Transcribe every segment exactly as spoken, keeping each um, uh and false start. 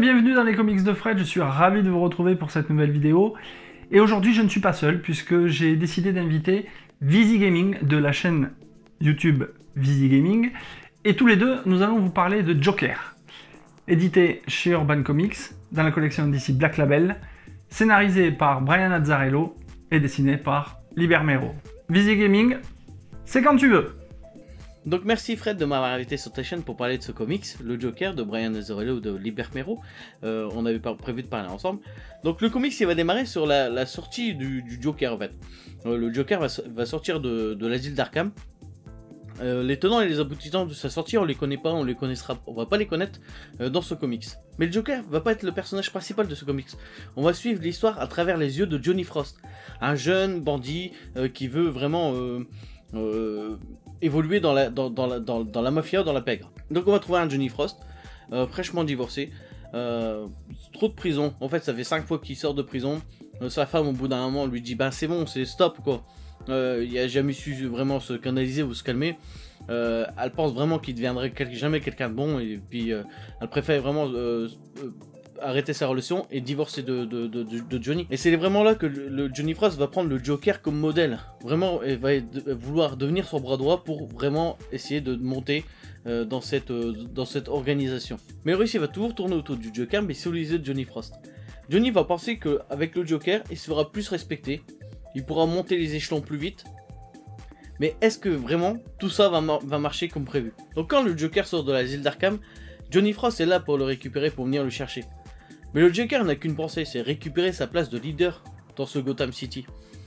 bienvenue dans les comics de Fred, je suis ravi de vous retrouver pour cette nouvelle vidéo. Et aujourd'hui je ne suis pas seul puisque j'ai décidé d'inviter Vizy Gaming de la chaîne YouTube Vizy Gaming. Et tous les deux, nous allons vous parler de Joker, édité chez Urban Comics dans la collection D C Black Label, scénarisé par Brian Azzarello et dessiné par Liber Mero. Vizy Gaming, c'est quand tu veux. Donc merci Fred de m'avoir invité sur ta chaîne pour parler de ce comics, le Joker de Brian Azzarello de Liber Mero. Euh, on avait pas prévu de parler ensemble. Donc le comics il va démarrer sur la, la sortie du, du Joker en fait. Euh, le Joker va, va sortir de, de l'asile d'Arkham. Euh, les tenants et les aboutissants de sa sortie, on les connaît pas, on les connaîtra, on va pas les connaître euh, dans ce comics. Mais le Joker va pas être le personnage principal de ce comics. On va suivre l'histoire à travers les yeux de Johnny Frost, un jeune bandit euh, qui veut vraiment euh, euh, évoluer dans la, dans, dans, la, dans, dans la mafia, dans la pègre. Donc on va trouver un Johnny Frost, euh, fraîchement divorcé, euh, trop de prison. En fait, ça fait cinq fois qu'il sort de prison. Euh, sa femme, au bout d'un moment, lui dit bah c'est bon, c'est stop quoi. Euh, il n'a jamais su vraiment se canaliser ou se calmer. Euh, elle pense vraiment qu'il deviendrait quel jamais quelqu'un de bon et puis euh, elle préfère vraiment euh, euh, arrêter sa relation et divorcer de, de, de, de Johnny. Et c'est vraiment là que le, le Johnny Frost va prendre le Joker comme modèle. Vraiment, il va de, vouloir devenir son bras droit pour vraiment essayer de monter euh, dans, cette, euh, dans cette organisation. Mais le récit va toujours tourner autour du Joker, mais sous les yeux de Johnny Frost. Johnny va penser qu'avec le Joker, il se fera plus respecter. Il pourra monter les échelons plus vite. Mais est-ce que vraiment tout ça va, mar va marcher comme prévu? Donc quand le Joker sort de l'asile d'Arkham, Johnny Frost est là pour le récupérer, pour venir le chercher. Mais le Joker n'a qu'une pensée, c'est récupérer sa place de leader dans ce Gotham City.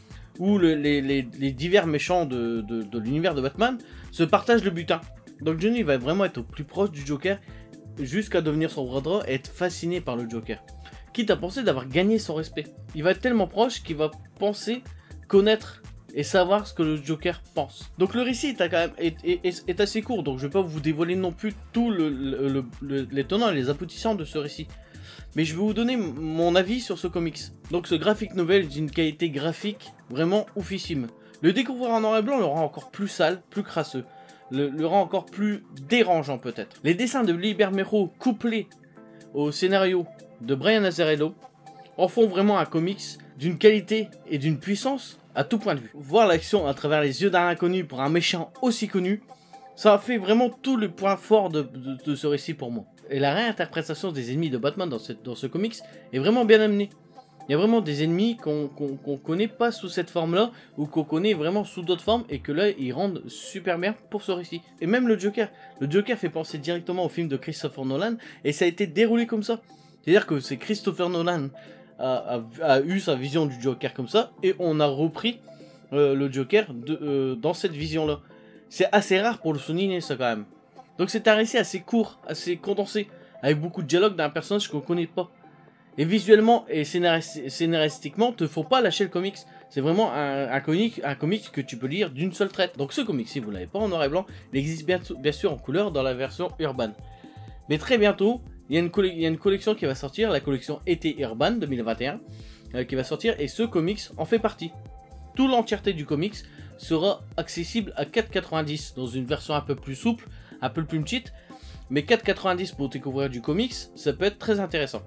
Où le, les, les, les divers méchants de, de, de l'univers de Batman se partagent le butin. Donc Johnny va vraiment être au plus proche du Joker jusqu'à devenir son bras droit et être fasciné par le Joker. Quitte à penser d'avoir gagné son respect. Il va être tellement proche qu'il va penser connaître et savoir ce que le Joker pense. Donc le récit est, quand même, est, est, est assez court, donc je ne vais pas vous dévoiler non plus tout le, le, le, le, les tenants et les aboutissants de ce récit. Mais je vais vous donner mon avis sur ce comics. Donc ce graphic novel est d'une qualité graphique vraiment oufissime. Le découvrir en noir et blanc le rend encore plus sale, plus crasseux. Le, le rend encore plus dérangeant peut-être. Les dessins de Liber Mero couplés au scénario de Brian Azzarello en font vraiment un comics d'une qualité et d'une puissance à tout point de vue. Voir l'action à travers les yeux d'un inconnu pour un méchant aussi connu, ça a fait vraiment tout le point fort de, de, de ce récit pour moi. Et la réinterprétation des ennemis de Batman dans, cette, dans ce comics est vraiment bien amenée. Il y a vraiment des ennemis qu'on qu'on, qu'on connaît pas sous cette forme-là, ou qu'on connaît vraiment sous d'autres formes, et que là, ils rendent super bien pour ce récit. Et même le Joker. Le Joker fait penser directement au film de Christopher Nolan, et ça a été déroulé comme ça. C'est-à-dire que c'est Christopher Nolan a, a, a eu sa vision du Joker comme ça, et on a repris euh, le Joker de, euh, dans cette vision-là. C'est assez rare pour le souligner ça quand même. Donc c'est un récit assez court, assez condensé, avec beaucoup de dialogue d'un personnage qu'on connaît pas. Et visuellement et scénaris scénaristiquement, te faut pas lâcher le comics. C'est vraiment un, un, comic, un comic que tu peux lire d'une seule traite. Donc ce comic, si vous l'avez pas en noir et blanc, il existe bien, bien sûr en couleur dans la version Urban. Mais très bientôt, il y, a une il y a une collection qui va sortir, la collection été Urban deux mille vingt et un, euh, qui va sortir, et ce comics en fait partie. Toute l'entièreté du comics sera accessible à quatre quatre-vingt-dix, dans une version un peu plus souple, un peu plus petite, mais quatre quatre-vingt-dix pour découvrir du comics, ça peut être très intéressant.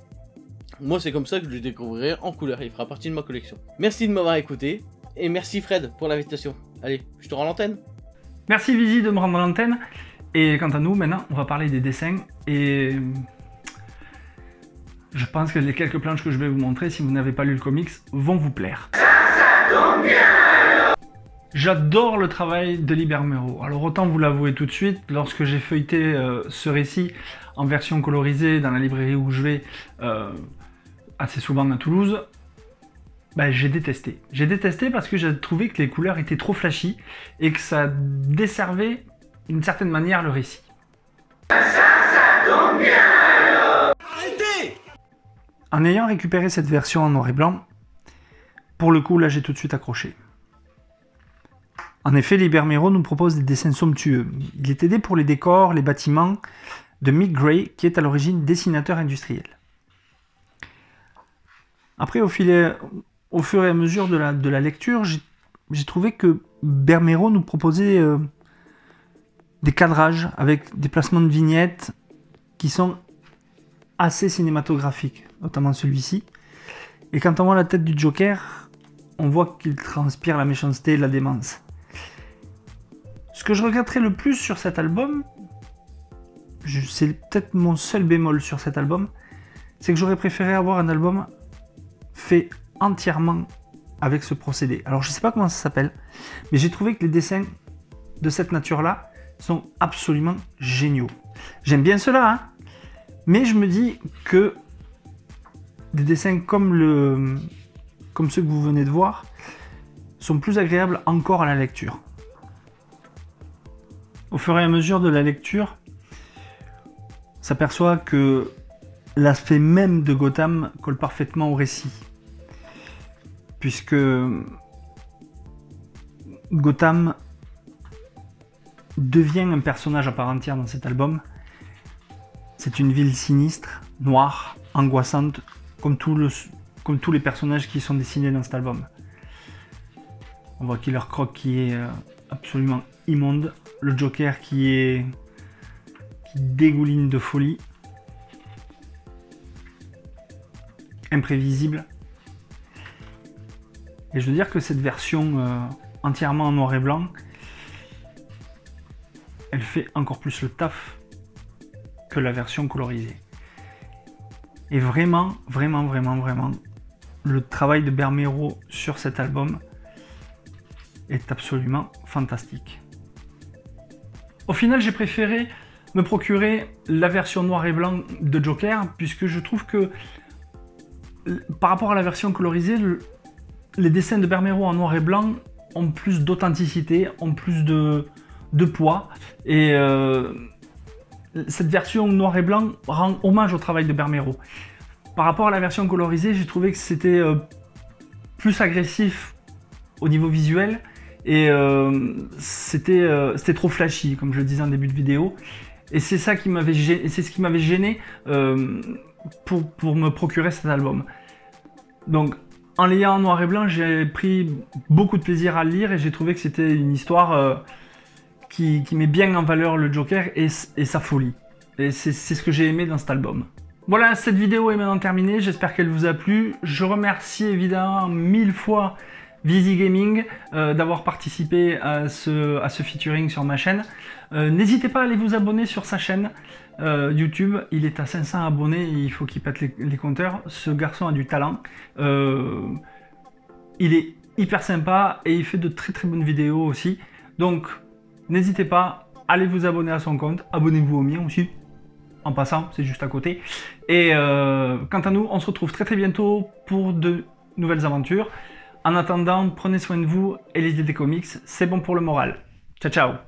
Moi c'est comme ça que je le découvrirai en couleur, il fera partie de ma collection. Merci de m'avoir écouté, et merci Fred pour l'invitation. Allez, je te rends l'antenne. Merci Vizy de me rendre l'antenne, et quant à nous, maintenant, on va parler des dessins, et je pense que les quelques planches que je vais vous montrer, si vous n'avez pas lu le comics, vont vous plaire. Ça, ça tombe bien. J'adore le travail de Liber Mero. Alors autant vous l'avouer tout de suite, lorsque j'ai feuilleté euh, ce récit en version colorisée dans la librairie où je vais euh, assez souvent à Toulouse, bah, j'ai détesté. J'ai détesté parce que j'ai trouvé que les couleurs étaient trop flashy et que ça desservait d'une certaine manière le récit. Ça, ça tombe bien alors. Arrêtez! En ayant récupéré cette version en noir et blanc, pour le coup là j'ai tout de suite accroché. En effet, Liber Mero nous propose des dessins somptueux. Il est aidé pour les décors, les bâtiments de Mick Gray, qui est à l'origine dessinateur industriel. Après, au, fil, au fur et à mesure de la, de la lecture, j'ai trouvé que Liber Mero nous proposait euh, des cadrages avec des placements de vignettes qui sont assez cinématographiques, notamment celui-ci. Et quand on voit la tête du Joker, on voit qu'il transpire la méchanceté et la démence. Ce que je regretterais le plus sur cet album, c'est peut-être mon seul bémol sur cet album, c'est que j'aurais préféré avoir un album fait entièrement avec ce procédé. Alors je sais pas comment ça s'appelle, mais j'ai trouvé que les dessins de cette nature-là sont absolument géniaux. J'aime bien cela, hein, mais je me dis que des dessins comme, le, comme ceux que vous venez de voir sont plus agréables encore à la lecture. Au fur et à mesure de la lecture, on s'aperçoit que l'aspect même de Gotham colle parfaitement au récit. Puisque Gotham devient un personnage à part entière dans cet album. C'est une ville sinistre, noire, angoissante, comme, tout le, comme tous les personnages qui sont dessinés dans cet album. On voit Killer Croc qui est absolument immonde, le Joker qui est qui dégouline de folie, imprévisible. Et je veux dire que cette version euh, entièrement en noir et blanc, elle fait encore plus le taf que la version colorisée. Et vraiment, vraiment, vraiment, vraiment, le travail de Bermero sur cet album est absolument fantastique. Au final, j'ai préféré me procurer la version noir et blanc de Joker, puisque je trouve que par rapport à la version colorisée, le, les dessins de Bermero en noir et blanc ont plus d'authenticité, ont plus de, de poids, et euh, cette version noir et blanc rend hommage au travail de Bermero. Par rapport à la version colorisée, j'ai trouvé que c'était euh, plus agressif au niveau visuel, et euh, c'était euh, trop flashy, comme je le disais en début de vidéo, et c'est ça qui m'avait gêné, c'est ce qui m'avait gêné euh, pour, pour me procurer cet album. Donc, en l'ayant en noir et blanc, j'ai pris beaucoup de plaisir à le lire, et j'ai trouvé que c'était une histoire euh, qui, qui met bien en valeur le Joker et, et sa folie. Et c'est ce que j'ai aimé dans cet album. Voilà, cette vidéo est maintenant terminée, j'espère qu'elle vous a plu. Je remercie évidemment mille fois Visi Gaming euh, d'avoir participé à ce, à ce featuring sur ma chaîne. Euh, N'hésitez pas à aller vous abonner sur sa chaîne euh, YouTube, il est à cinq cents abonnés, il faut qu'il pète les, les compteurs. Ce garçon a du talent, euh, il est hyper sympa et il fait de très très bonnes vidéos aussi. Donc n'hésitez pas, allez vous abonner à son compte, abonnez-vous au mien aussi. En passant, c'est juste à côté. Et euh, quant à nous, on se retrouve très très bientôt pour de nouvelles aventures. En attendant, prenez soin de vous et lisez des comics, c'est bon pour le moral. Ciao ciao.